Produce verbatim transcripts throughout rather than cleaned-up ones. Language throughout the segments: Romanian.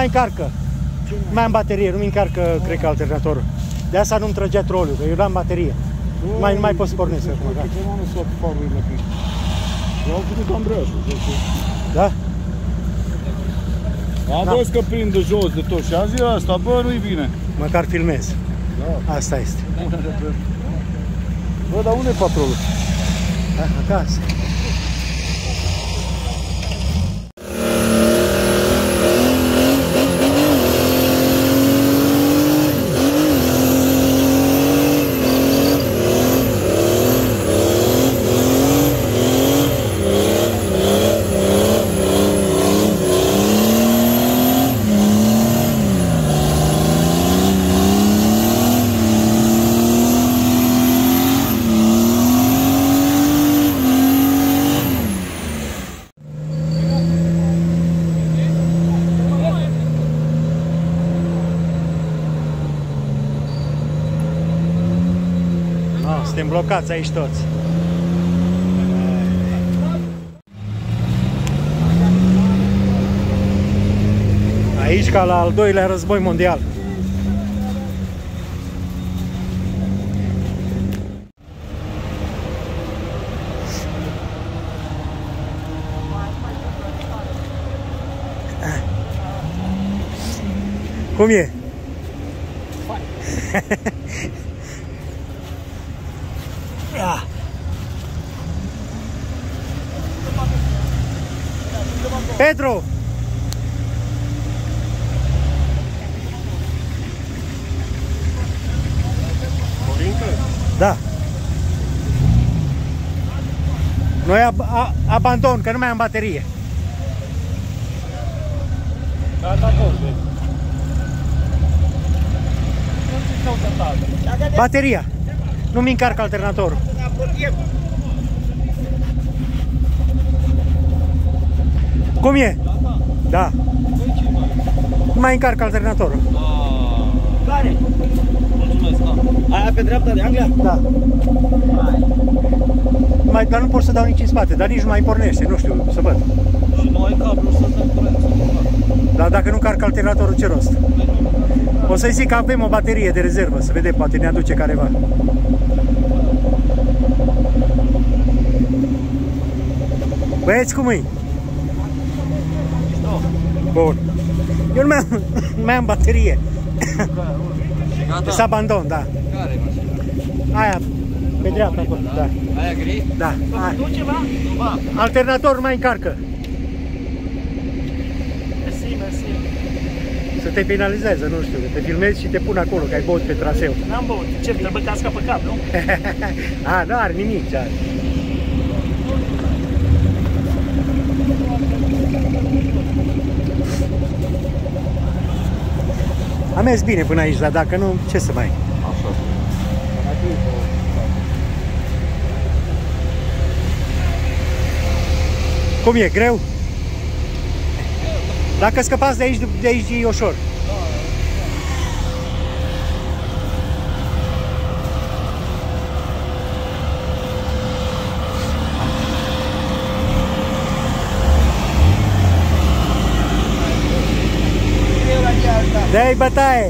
mai încarcă. Nu mai am baterie, nu-mi încarcă, oh. cred că, alternatorul. De asta nu-mi trăgea troliul, că eu n-am baterie. Nu mai, mai pot să pornesc acum, da. Am făcut ambreiajul. Da? Am da. văzut că prinde jos de tot și am zis asta, bă, nu-i bine. Măcar filmez. Da. Asta este. Bă, dar unde e patrolul? Da, acasă. Suntem blocați aici toți. Aici ca la al doilea război mondial. Cum e? Ia. Pedro! Morincă? Da. Noi ab a abandon, că nu mai am baterie. Da, da, da. Bateria. Nu mi încarcă alternatorul. Cum e? Da. Nu mai încarcă alternatorul. Care? Mulțumesc, da. Aia pe dreapta de Anglia? Da. Mai, dar nu pot să dau nici în spate, dar nici nu mai pornește, nu știu, să văd. Și nu ai cablu să dăm curent. Dar dacă nu încarcă alternatorul, ce rost? O să-i zic că avem o baterie de rezervă, să vedem, poate ne aduce careva. Băieți, cum e? Bun. Eu nu mai am, nu mai am baterie. Să abandon, da. Care e mașina? Aia, pe dreapta acolo, da. Aia gri? Da. Tu ceva? Alternator nu mai încarcă. Mersi, mersi. Să te penalizează, nu știu, te filmezi și te pun acolo, că ai băut pe traseu. N-am băut. Ce, trebuie casca pe cap, nu? A, nu are nimic, ce are. Am mers bine până aici, dar dacă nu, ce să mai... Așa. Cum e, greu? Dacă scăpați de aici, de aici e ușor. Dai bătaie!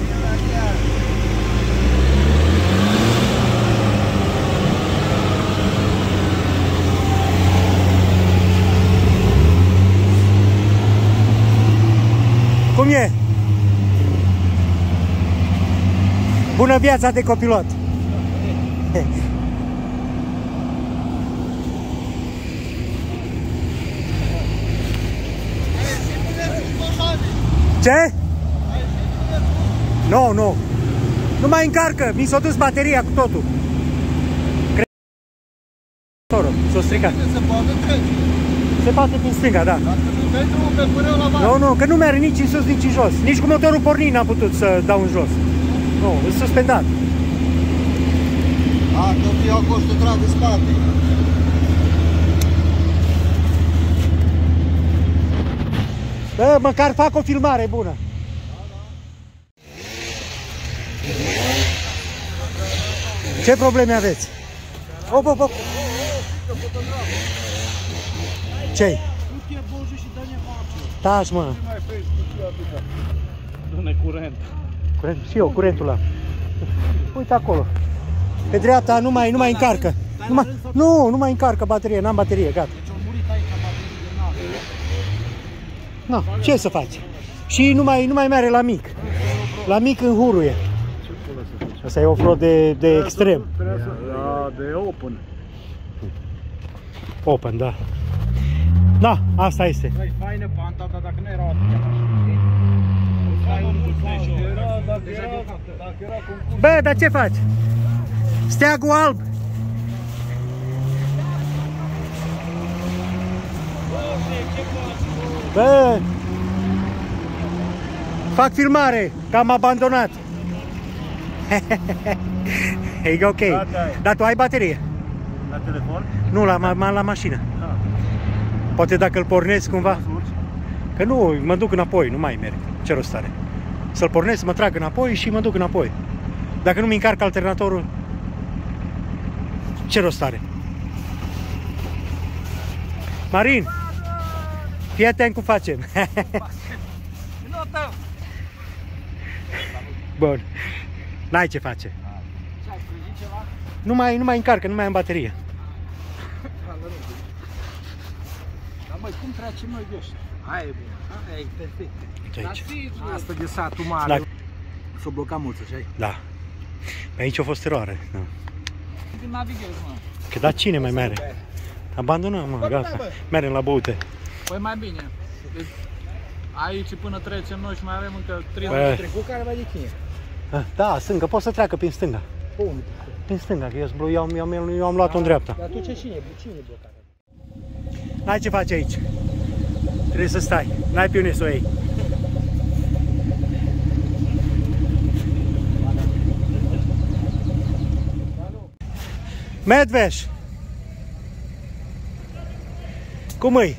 Cum e? Bună viața de copilot! Ce? Nu, nu. Nu mai încarcă. Mi s-a dus bateria cu totul. S-a stricat. Se poate trece. Se poate prin stânga, da. Dacă nu dai drumul pe până la mare. Nu, nu, că nu merge nici în sus, nici în jos. Nici cu motorul pornit n-am putut să dau în jos. Nu, e suspendat. A, că eu acolo să trag în spate. Bă, măcar fac o filmare bună. Ce probleme aveți? Op, op, op. Ce-i? Nu te boji și dă-ne față. Taci, mă. Ce mai faci cu și atâta? Dă-ne curent. Curent, și eu, curentul ăla. Uite acolo. Pe dreapta nu mai, nu mai încarcă. Nu, mai, nu, nu mai încarcă baterie, n-am baterie, gata. Deci au murit aici baterie de nave. No, ce să faci? Și nu mai, nu mai merge la mic. La mic în huruie. Asta e off-road de, de extrem. Trebuie să... Da, de open. Open, da. Da, asta este. Băi, faină panta, dar dacă nu era atât Era, dacă era, dacă era concurs. Bă, dar ce faci? Steagul alb. Bă, fac filmare, că am abandonat. E ok. Dar tu ai baterie? La telefon? Nu, la, ma la mașină. Da. Poate dacă îl pornesc cumva. Să urci? Că nu, mă duc înapoi, nu mai merg. Ce rost are? Să-l pornesc, să mă trag înapoi și mă duc înapoi. Dacă nu mi încarc alternatorul, ce rost are? Marin, fii atent cum facem. Bun, n-ai ce face. Nu mai, nu mai încarcă, nu mai am baterie. Dar măi, cum tracem noi de ăștia? Aia e bună, aia e perfect. Aici. Asta de satul mare. Da. S-o blocat mult, așa-i? Da. Aici a fost eroare. Da. Când navighezi, mă. Că da, cine mai mere? Abandonăm, mă, gata. Mergem la băute. Păi mai bine. Deci, aici până trecem noi și mai avem încă treizeci Bă. de trecut, care va de cine? Da, stânga, poți să treacă prin stânga. Unde? Prin stânga, că eu, eu, am, eu, am, eu am luat-o în dreapta. Dar tu ce cine e? Cine e blocat? N-ai ce faci aici. Trebuie să stai. N-ai pe unde să o iei. Medveș! Cum îi?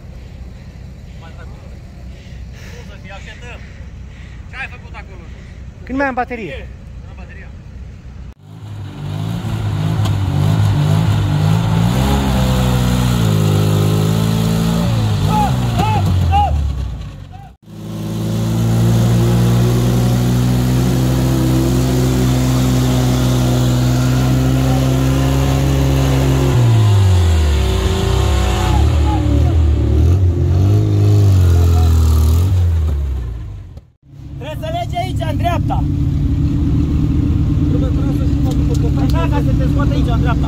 Ce ai făcut acolo? Când mai am baterie? Trebuie să legi aici, în dreapta. Trebuie să și fac după copac. Așa, ca să te scoate aici, în dreapta.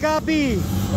Gabi!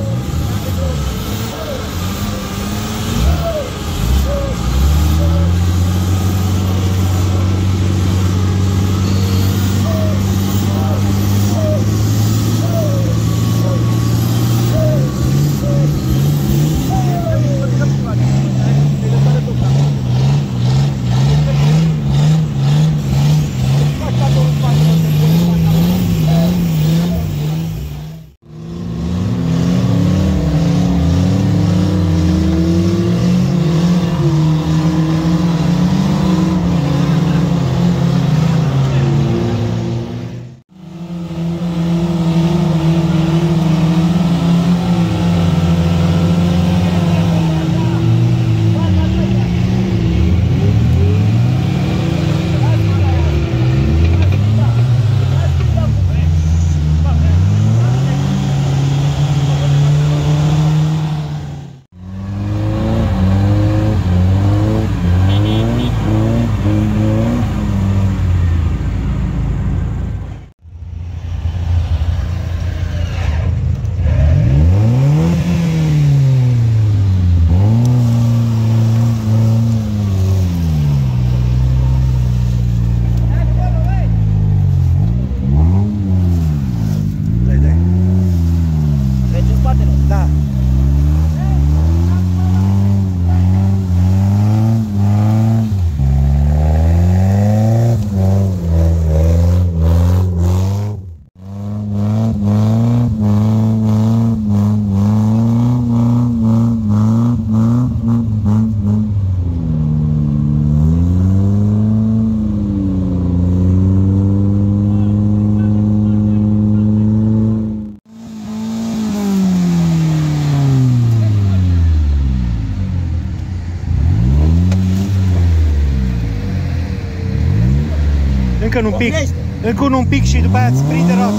Încă un pic, încă un pic și după aia îți prinde roata.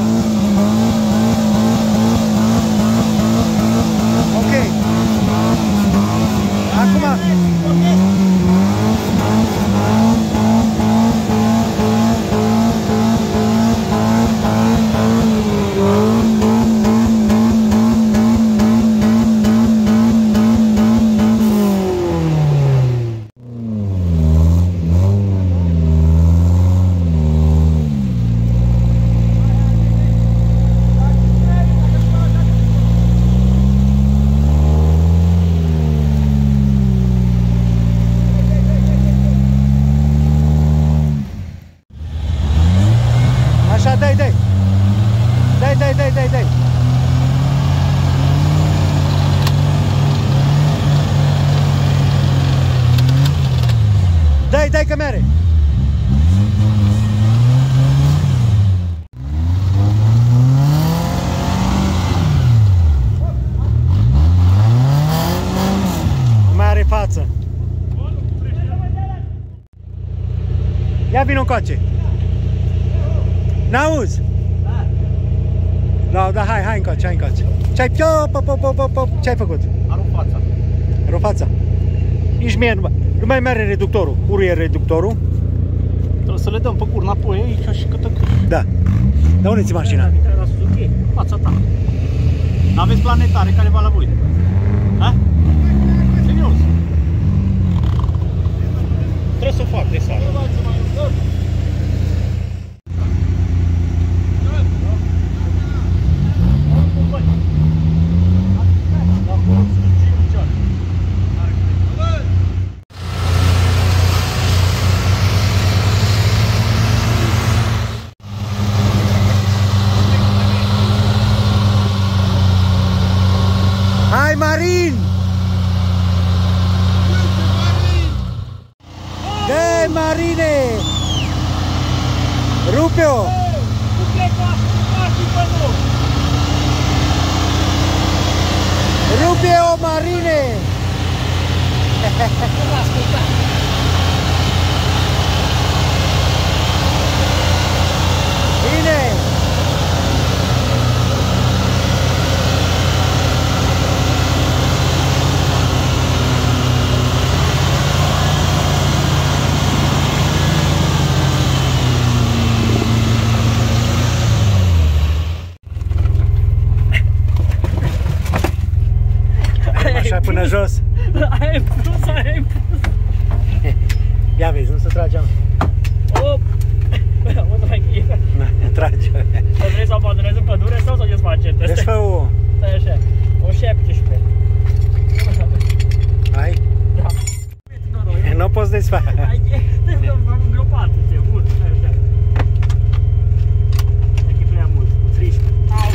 Ok. Acum... Dai, dai! Dai, dai, dai, dai, dai! Dai, dai că mere! Mai are față! Ia vino încoace! N-auzi? Da, da, hai, hai încoace, hai încoace. Ce-ai Ce-ai făcut? A rupt fața. A rupt fața? Nici mie nu mai, nu mai merge reductorul. Curu e reductorul. Trebuie să le dăm pe cur înapoi aici și câtă cât. Da. Dar unde ți mașina? La Suzuki, fața ta. N-aveți planetare care va la voi? Ha? Serios. Trebuie să o fac de seară. Hai Marin! Dă Marine! Rupe-o! Rupe-o Marine! Bine! Trageam. Op! O să mai fie. Trage. Să vrei să abandonezi în pădure sau să o desface? Deci fă o... Stai așa. O șaptesprezece. Ai? Da. Nu poți desface. Ai, te am îngropat, te bun. Stai așa. E prea mult. treisprezece. Au,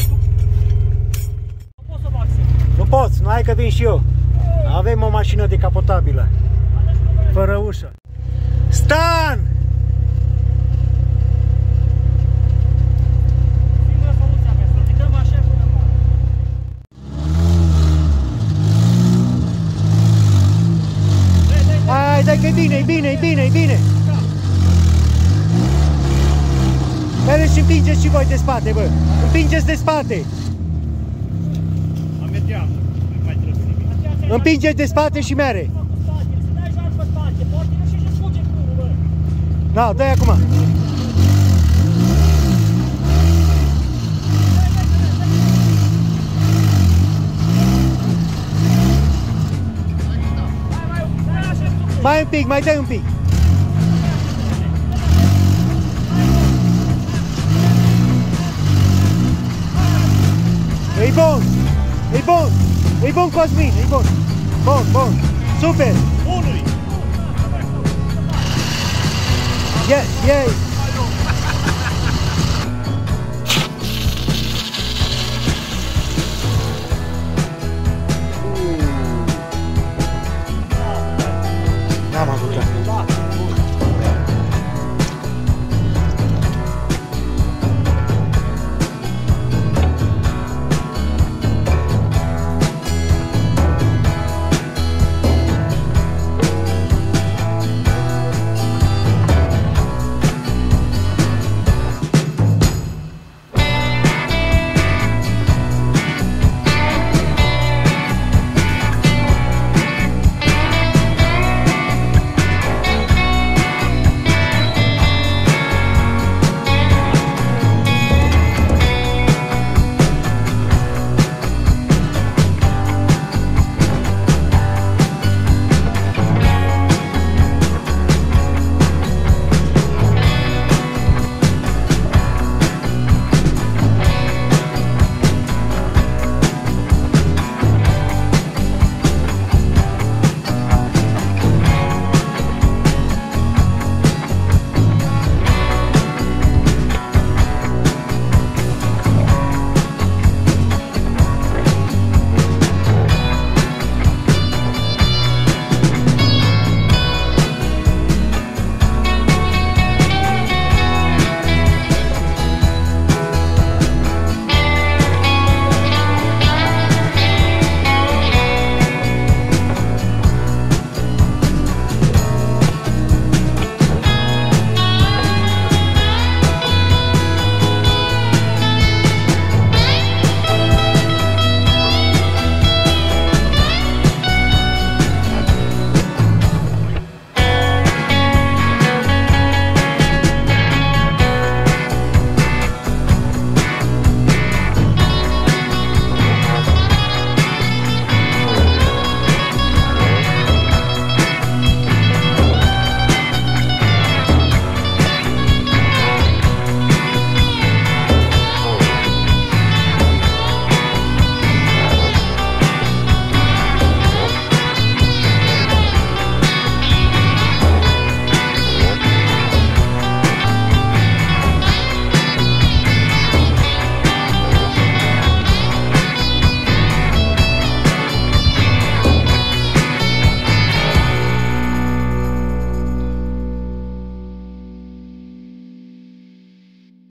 nu pot să fac singur. Nu poți, nu ai că vin și eu. Avem o mașină decapotabilă. Fără ușă. Stan! Singura soluția mea, să ridicăm așa până mare. Hai, dai că e bine, e bine, e bine, e bine. Mergeți și împingeți și voi de spate, bă. Împingeți de spate. Am mergeam, nu mai trebuie nimic. Împingeți de spate și mere. Da, dai acum. Mai un pic, mai dai un pic. E bun, e bun, e bun Cosmin, e bun. Bun, bun, super. Unui! Yes, yes.